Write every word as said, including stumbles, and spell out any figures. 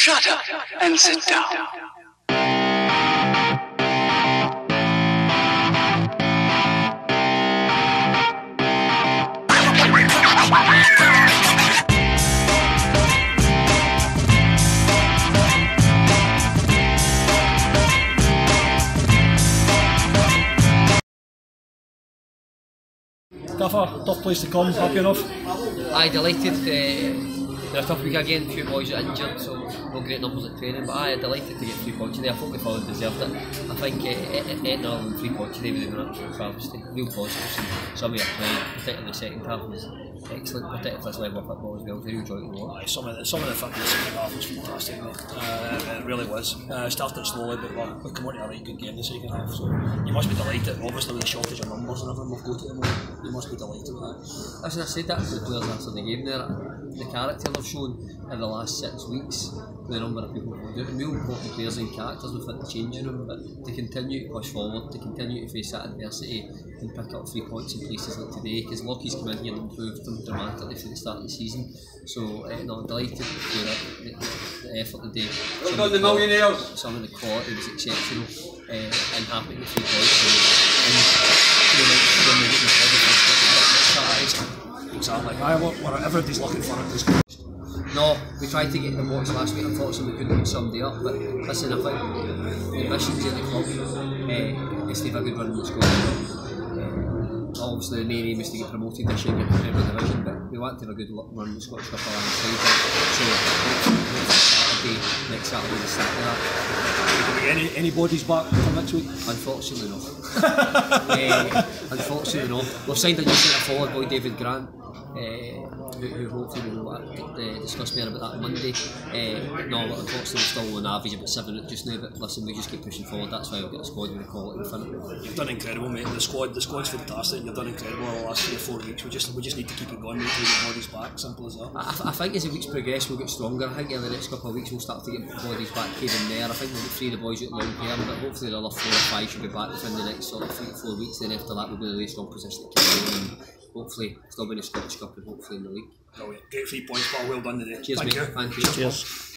Shut up and sit down. Gaffer, tough place to come, happy enough? Aye, delighted. Uh, they're a tough week again, a few boys are injured, so no great numbers at training, but aye, delighted to get three points today. I thought we probably deserved it. I think uh, eight nil and three points today would have been an absolute travesty. Real positives, and some of your play, particularly the second half, was excellent, particularly for this level of football as well. Very enjoyable to watch. Aye, some of the, some of the fucking second half was fantastic, mate. Uh, it really was. Uh, started slowly, but we're, we're coming to a right good game the second half, so you must be delighted. Obviously, with the shortage of numbers and everything we've got at the moment, you must be delighted with that. As I said that to the players after the game there, the character they've shown in the last six weeks, the number of people who do it, real important players and characters within the changing room, but to continue to push forward, to continue to face that adversity and pick up three points in places like today, because Lockie's come in here and improved them dramatically for the start of the season, so uh, no, I'm delighted to do that, the, the effort today. Well done, the millionaires! Some of the quality was exceptional, uh, and happy with three points, and, and you know, when we get the Exactly. Aye, well, everybody's looking for it this game. No, we tried to get them watched last week, unfortunately we couldn't get somebody up, but listen, I think the missions at the club uh, is to have a good run in the squad. Uh, obviously the main aim is to get promoted this year and get the Premier Division, but we want to have a good run in the Scottish Cup alongside that, so Saturday, next Saturday the start of that. Any, any bodies back for next week? Unfortunately no. uh, unfortunately no. We've signed a new centre forward boy, David Grant. Uh, who, who hopefully we will uh, discuss more about that on Monday. Uh, no, but unfortunately we're still on average about seven just now, but listen, we just keep pushing forward, that's why we've got a squad with the quality in front of it. You've done incredible, mate. The squad, the squad's fantastic. You've done incredible over the last three or four weeks. We just, we just need to keep it going, mate, to get the bodies back, simple as that. I, I think as the weeks progress we'll get stronger. I think in the next couple of weeks we'll start to get bodies back here and there. I think we'll get three of the boys out long term, but hopefully the other four or five should be back within the next sort of three to four weeks, then after that we'll be in a really strong position to keep going and hopefully still win the Scottish Cup and hopefully in the league. Brilliant. Great three points, Paul. Well done today. Cheers, Thank mate. you. Thank you. Cheers.